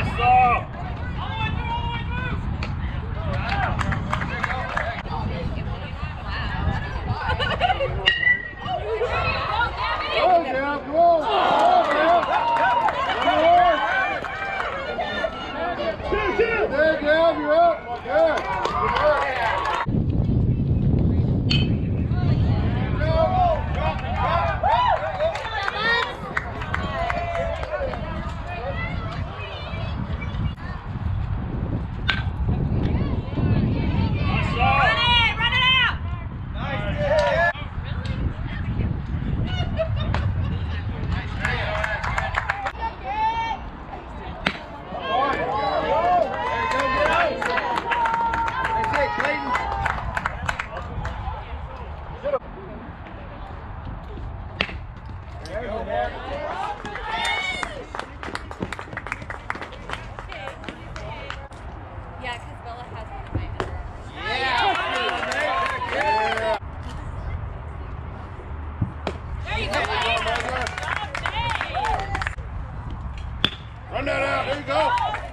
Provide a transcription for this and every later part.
Run that out. There you go.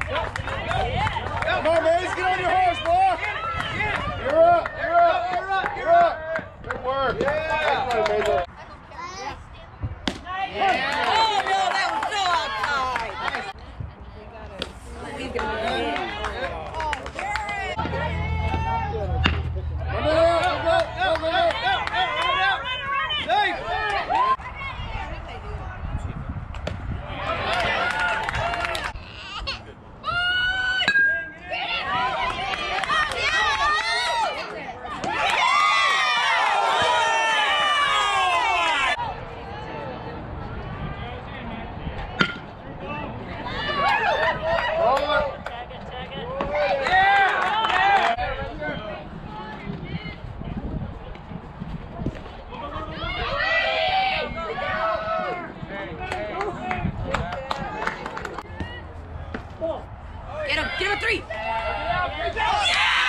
Come on, Maze. Get on your horse, boy. You're up. You're up. You're up. You're up. Good work. Yeah. Oh, no, that was so outside. He's going to Run that out. Go. Safe. Get him a three. Yeah!